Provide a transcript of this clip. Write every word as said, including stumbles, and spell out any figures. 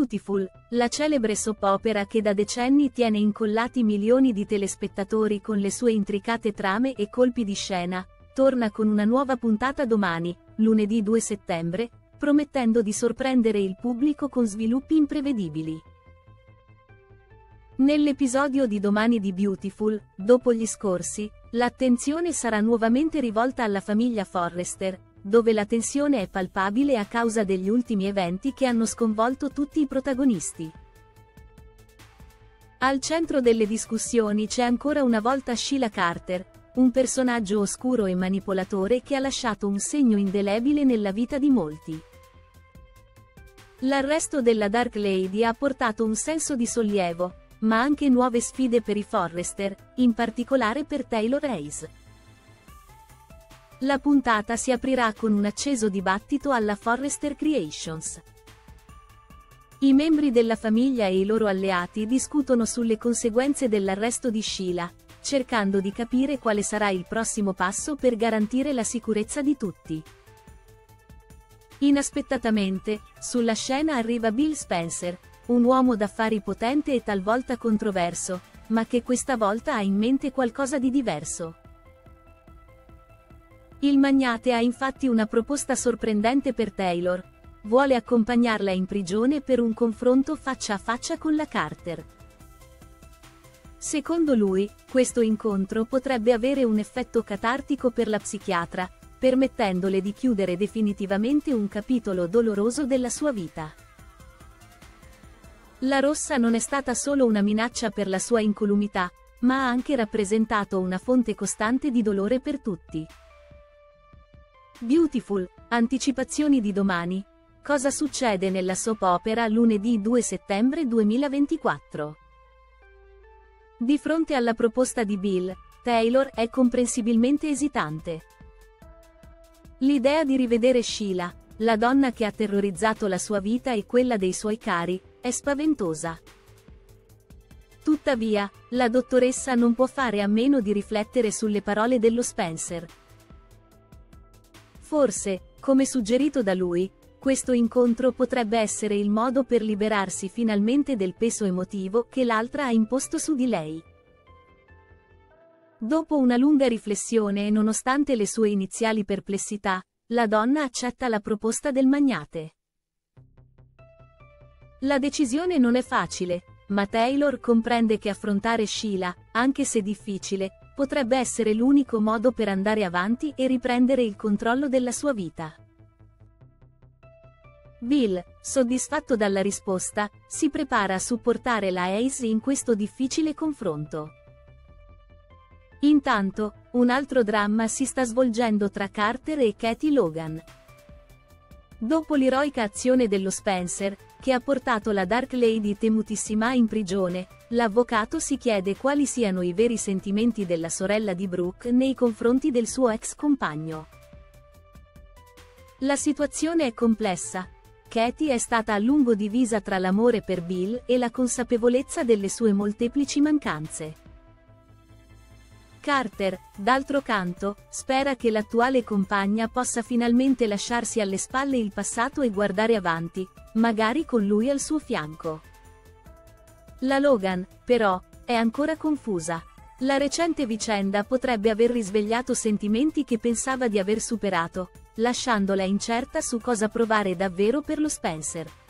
Beautiful, la celebre soap opera che da decenni tiene incollati milioni di telespettatori con le sue intricate trame e colpi di scena, torna con una nuova puntata domani, lunedì due settembre, promettendo di sorprendere il pubblico con sviluppi imprevedibili. Nell'episodio di domani di Beautiful, dopo gli scorsi, l'attenzione sarà nuovamente rivolta alla famiglia Forrester, dove la tensione è palpabile a causa degli ultimi eventi che hanno sconvolto tutti i protagonisti. Al centro delle discussioni c'è ancora una volta Sheila Carter, un personaggio oscuro e manipolatore che ha lasciato un segno indelebile nella vita di molti. L'arresto della Dark Lady ha portato un senso di sollievo, ma anche nuove sfide per i Forrester, in particolare per Taylor Hayes. La puntata si aprirà con un acceso dibattito alla Forrester Creations. I membri della famiglia e i loro alleati discutono sulle conseguenze dell'arresto di Sheila, cercando di capire quale sarà il prossimo passo per garantire la sicurezza di tutti. Inaspettatamente, sulla scena arriva Bill Spencer, un uomo d'affari potente e talvolta controverso, ma che questa volta ha in mente qualcosa di diverso. Il magnate ha infatti una proposta sorprendente per Taylor. Vuole accompagnarla in prigione per un confronto faccia a faccia con la Carter. Secondo lui, questo incontro potrebbe avere un effetto catartico per la psichiatra, permettendole di chiudere definitivamente un capitolo doloroso della sua vita. La rossa non è stata solo una minaccia per la sua incolumità, ma ha anche rappresentato una fonte costante di dolore per tutti. Beautiful, anticipazioni di domani. Cosa succede nella soap opera lunedì due settembre duemilaventiquattro? Di fronte alla proposta di Bill, Taylor è comprensibilmente esitante. L'idea di rivedere Sheila, la donna che ha terrorizzato la sua vita e quella dei suoi cari, è spaventosa. Tuttavia, la dottoressa non può fare a meno di riflettere sulle parole dello Spencer. Forse, come suggerito da lui, questo incontro potrebbe essere il modo per liberarsi finalmente del peso emotivo che l'altra ha imposto su di lei. Dopo una lunga riflessione e nonostante le sue iniziali perplessità, la donna accetta la proposta del magnate. La decisione non è facile, ma Taylor comprende che affrontare Sheila, anche se difficile, potrebbe essere l'unico modo per andare avanti e riprendere il controllo della sua vita. Bill, soddisfatto dalla risposta, si prepara a supportare la Hayes in questo difficile confronto. Intanto, un altro dramma si sta svolgendo tra Carter e Katie Logan. Dopo l'eroica azione dello Spencer, che ha portato la Dark Lady temutissima in prigione, l'avvocato si chiede quali siano i veri sentimenti della sorella di Brooke nei confronti del suo ex compagno. La situazione è complessa. Katie è stata a lungo divisa tra l'amore per Bill e la consapevolezza delle sue molteplici mancanze. Carter, d'altro canto, spera che l'attuale compagna possa finalmente lasciarsi alle spalle il passato e guardare avanti, magari con lui al suo fianco. La Logan, però, è ancora confusa. La recente vicenda potrebbe aver risvegliato sentimenti che pensava di aver superato, lasciandola incerta su cosa provare davvero per lo Spencer.